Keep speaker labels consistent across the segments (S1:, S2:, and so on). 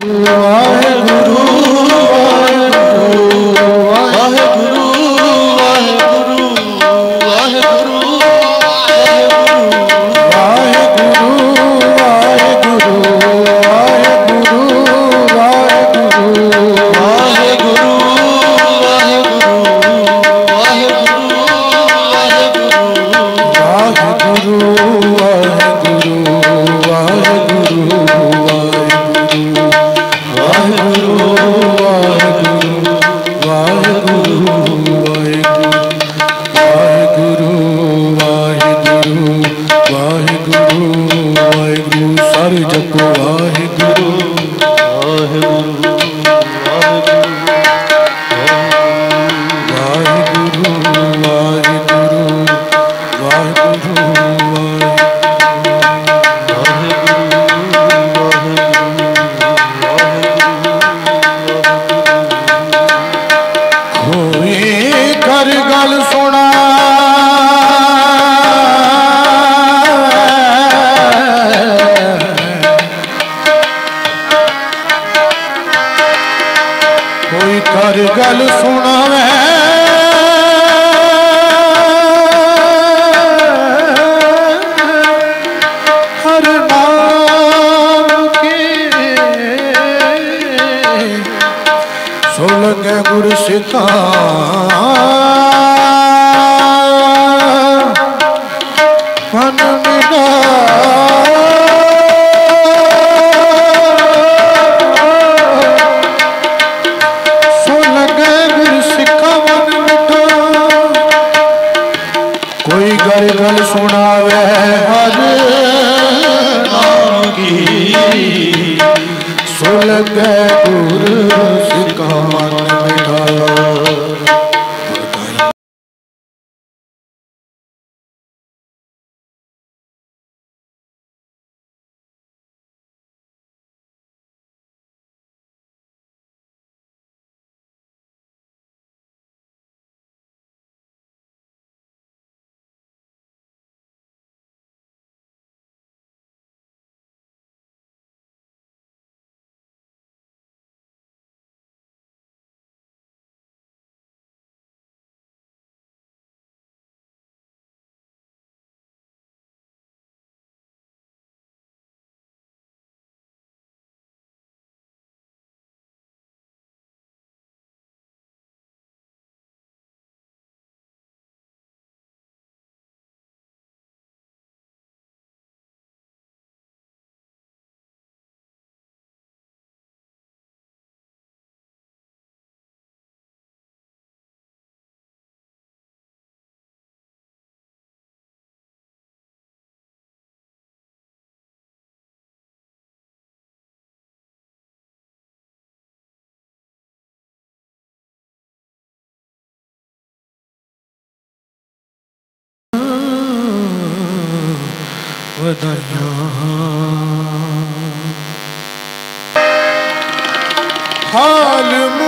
S1: हाल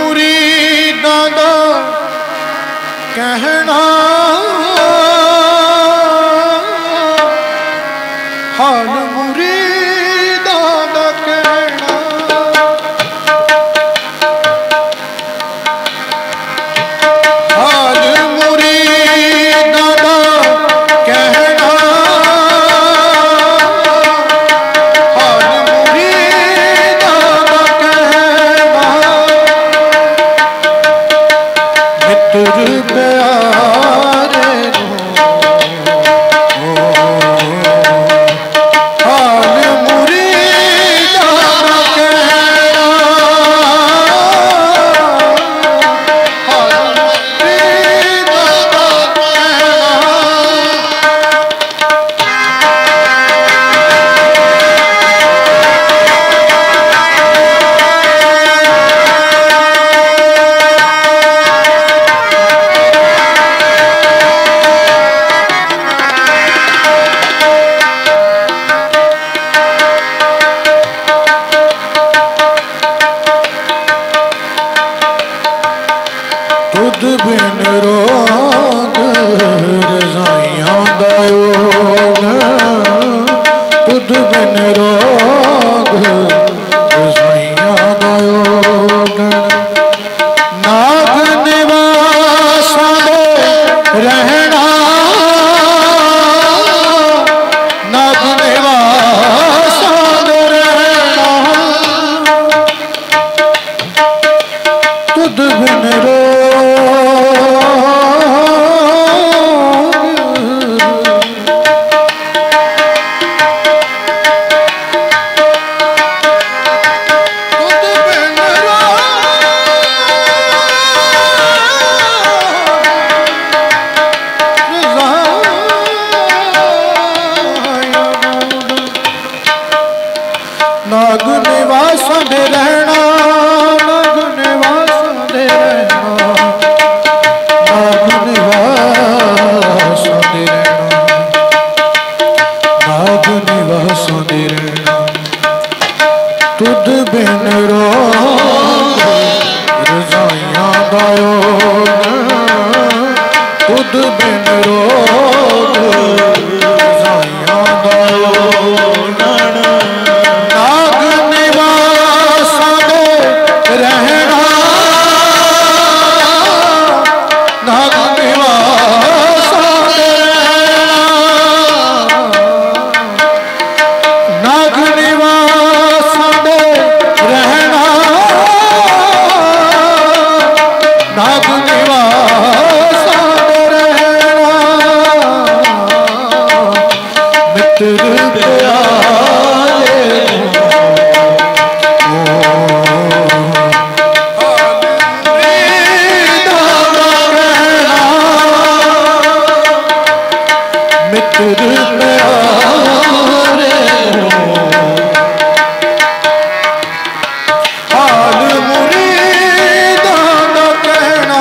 S1: मुरीदां दा कहना, हाल मुरीदां दा कहना, हाल मुरीदां दा कहना, हाल मुरीदां दा कहना, मित्र प्यारे तुद बिन रोग रज़ाइयां दा योग, तुद बिन रोग रज़ाइयां बिन रोग रजाइयां दा नाग निवासां दे रहना नाग निवासां दे रहना नाग निवासां दे रहना नाग निवासां दे रहना मित्र प्यारे मित्र प्यारे हाल मुरीदां दा कहना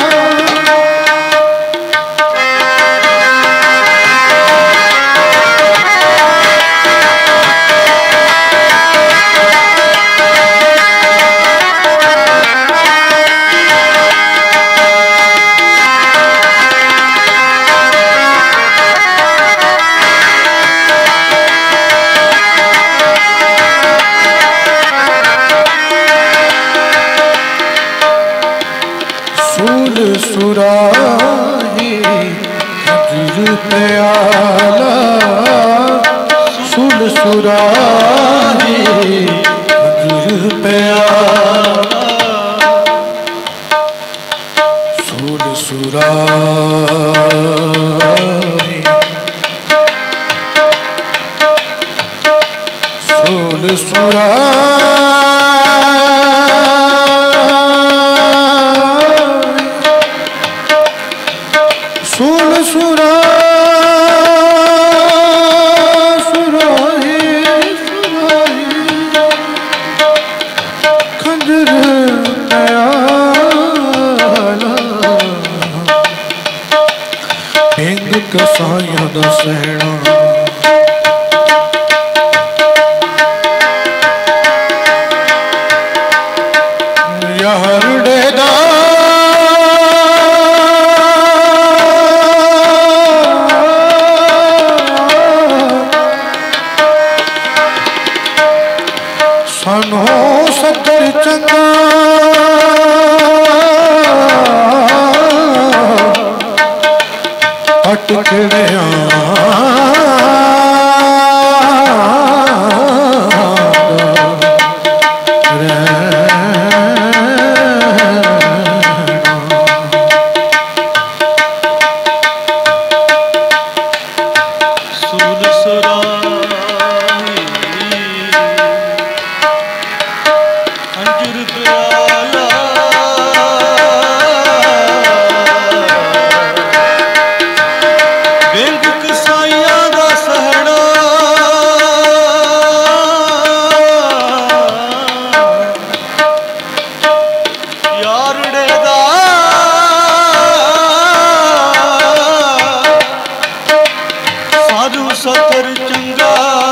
S1: सूल सुराही खजूर प्याला सूल सुराही खजूर प्याला सूल सुराही सूल सूल सुराही खंजर प्याला भिंग कसाइयां दा सहना यारड़े दा सानू सत्तर चंगा हट खड़िया
S2: सतर चंगा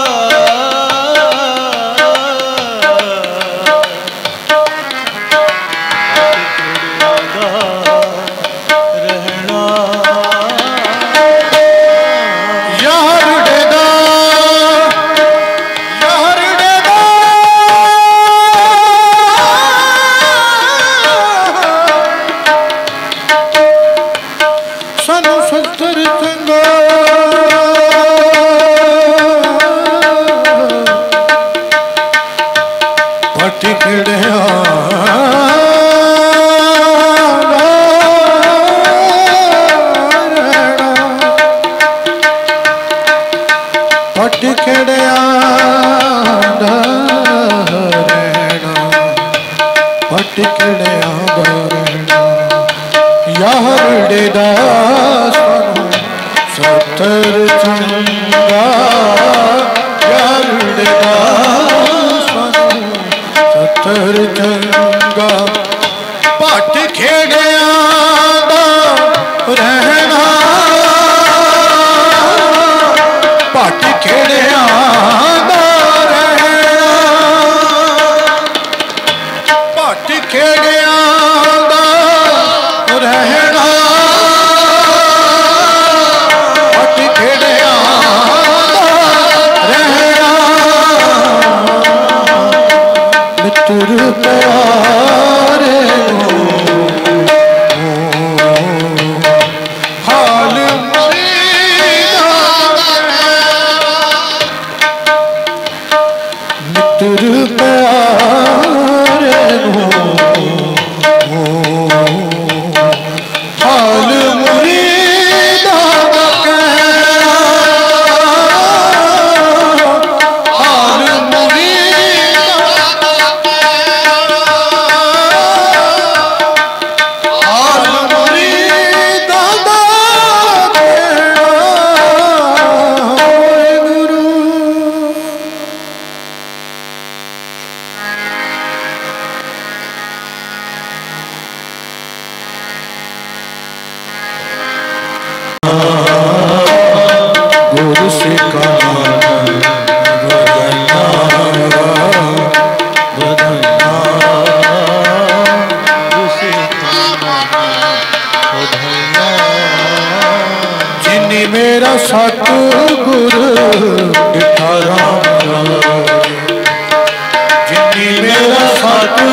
S2: रहना
S1: यार डेदा सानू सत्तर चंगा खड़िया पट खड़िया पट खड़िया यार डेदा सत्तर चंगा यार डेदा सत्तर चंगा पट खेड़िया दा रहना पट खेड़िया दा रहना पट खेड़िया दा रहना प्यारे हाल मित्र प्यारे हाल मुरीदा हाल गुरु सिखा जिनी मेरा सतगुरु डिठा राम जिनी मेरा सतगुरु